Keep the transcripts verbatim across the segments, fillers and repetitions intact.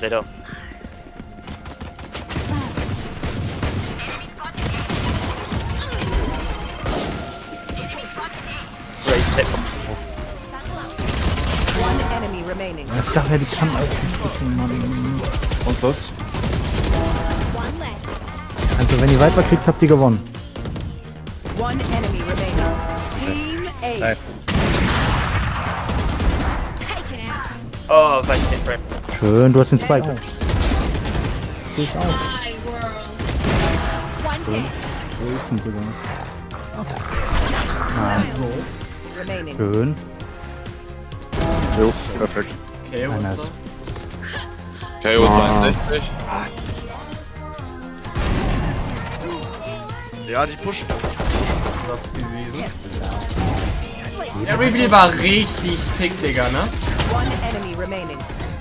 Widow. Raise hit. One enemy remaining. Ich dachte, die kann auch nicht wissen, Mann. Und was? Also, wenn ihr Viper kriegt, habt ihr gewonnen. One enemy remaining. Team A. Nice. Oh, Vice hit frame. Schön, du hast den Spike. Sehe ich aus. Schön. Wo ist denn sogar? Nice. Remaining. Schön. Jo, perfekt. Okay, wo Nice. ist K O zweiundsechzig. Ja, die pushen. das gewesen? Der Reveal war richtig sick, Digga, ne? One enemy remaining.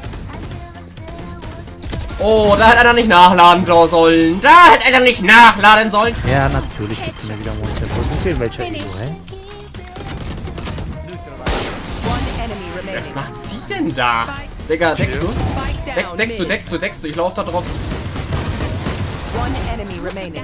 Oh, da hätte er nicht nachladen sollen. Da hätte er nicht nachladen sollen. Ja, natürlich gibt es mir wieder Monster. Wo sind wir? Welcher Ego, hä? One enemy remaining. Was macht sie denn da? Digga, deckst du? Spike down. Deckst, deckst du, mid. deckst du, deckst du. Ich lauf da drauf. One enemy remaining.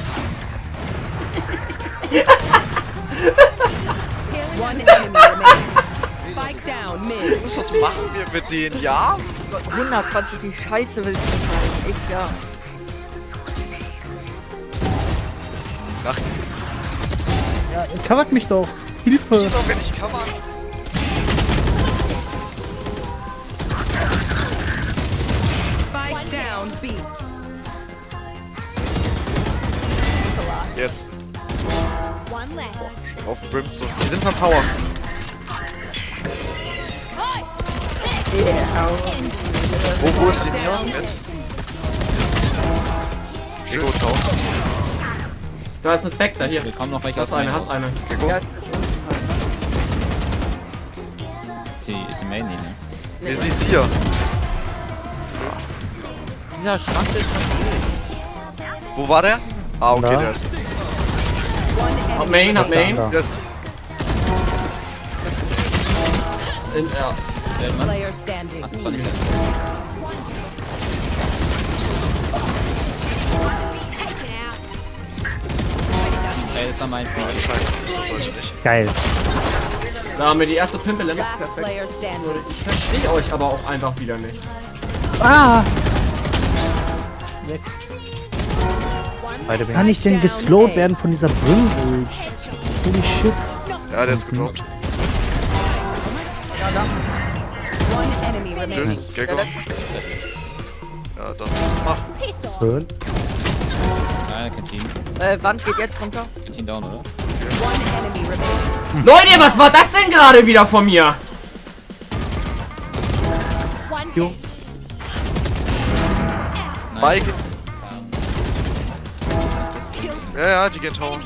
One enemy remaining. Spike down mid. Was machen wir mit denen? Ja? hundertzwanzig, die Scheiße will ich nicht halten. Ich ja. Ach, Ja, ihr covert mich doch. Hilfe. wieso, wenn ich kann, Mann? Spike down B. Jetzt. Auf Brimstone. Die sind von Power. Wo, wo ist die Neon jetzt? Ego Town. Da ist ein Spectre, hier. Wir kommen noch welche. Hast eine, hast eine. Ego. Ja, ich bin unten halt. Sie ist im Main, ne? Wir sind hier. Dieser Schrank ist Wo war der? Ah, okay, Da. der ist. One Hab enemy. Main, hab Main. Da. Jetzt. In, ja. der Mann. Player standing. Das war nicht Ey, das war mein Spiel. Anscheinend ist das heute nicht. Geil. Da haben wir die erste Pimpel. Last Perfekt. player standing. Ich verstehe euch aber auch einfach wieder nicht. Ah! Weg. Kann ich denn geslowt werden von dieser Brim-Ult? Holy shit. Ja, der ist gedroppt. One enemy remaining. Nice. Gecko. Ja, dann mach. Schön. Ja, kein Team. Äh, Wand geht jetzt runter. Kein Team down, oder? One enemy remaining. Leute, was war das denn gerade wieder von mir? Jo. Mike. Ja, ja, die gehen Town.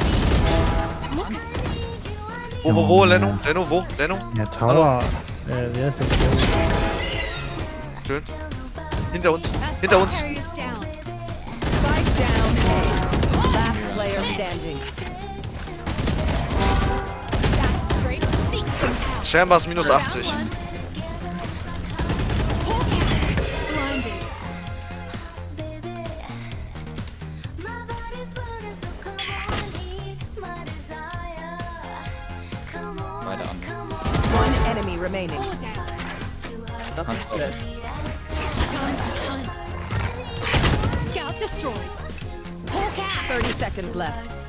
Wo, wo, wo, Leno? Leno, wo? Leno? Ja, Tower. Äh, wer ist das hier? Schön. Hinter uns. Hinter uns. Spike down A. Last player standing. Chambers minus achtzig. Weiter an. One enemy remaining. Das ist Flash. Thirty seconds left.